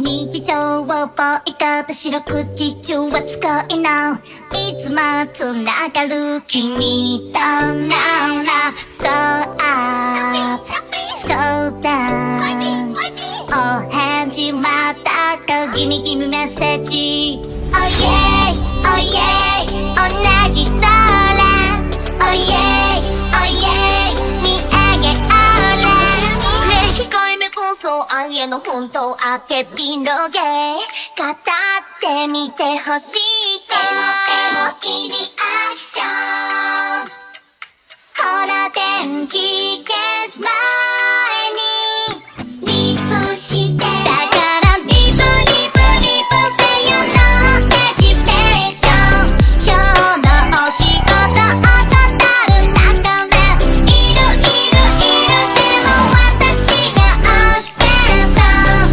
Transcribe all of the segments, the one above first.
日常を覚え方四六時中は使えない。いつもつながる君とならストアップストダウンお返事またかギミギミメッセージ Oh yeah oh yeah 同じ空 Oh yeah oh yeah 見上げオーラね控えめこそ愛への奮闘あけびのげ語ってみてほしいエモいリアクションほら電気消す前にリプしてだからリプリプリプせよのデジテーション今日のお仕事怠る中でいるでも私が押し返す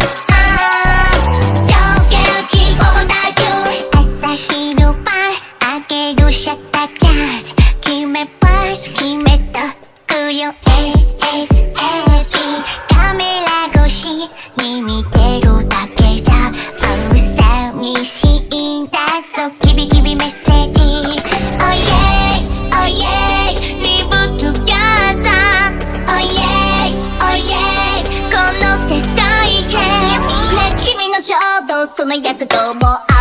上下気候大中朝昼晩あげるシャッターチャンス決めパス決めとくよ ASAP カメラ越しに見てるだけじゃ寂しいんだぞキビキビメッセージ Oh yeah oh yeah live together Oh yeah oh yeah この世界へね君の衝動その躍動もあ